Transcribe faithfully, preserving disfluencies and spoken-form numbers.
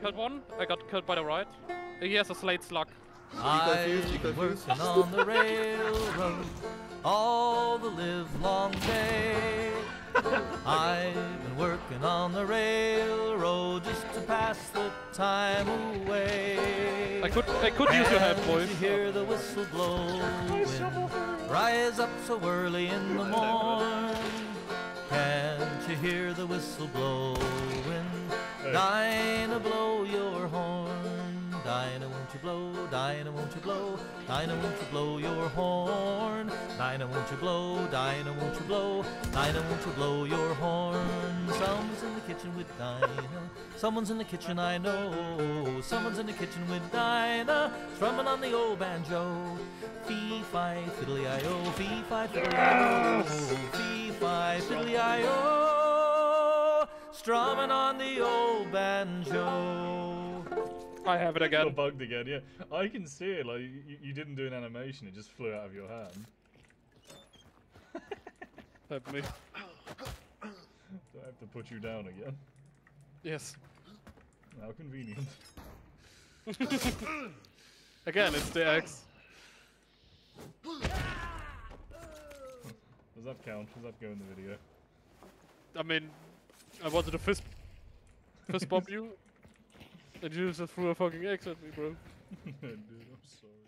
killed one. I got killed by the right. He has a slate slug. I've been working on the railroad all the live long day. I've been working on the railroad just to pass the time away. I could, I could use your help, boys. You hear the whistle blowing, rise up so early in the morn. Can't you hear the whistle blowing? Dinah, blow your horn. Dinah, won't you blow? Dinah, won't you blow? Dinah, won't you blow your horn? Dinah, won't you blow? Dinah, won't you blow? Dinah, won't you blow your horn? Someone's in the kitchen with Dinah. Someone's in the kitchen, I know. Someone's in the kitchen with Dinah, strumming on the old banjo. Fee-fi, fiddly-I-o, fee-fi, fiddly-I-o, fee-fi, fiddly-I-o, strumming on the old banjo. I have it again. Got bugged again, yeah. I can see it, like, you, you didn't do an animation, it just flew out of your hand. Help me. Do I have to put you down again? Yes. How convenient. Again, it's the X. Does that count? Does that go in the video? I mean, I wanted to fist, fist bump you, and you just threw a fucking X at me, bro. Dude, I'm sorry.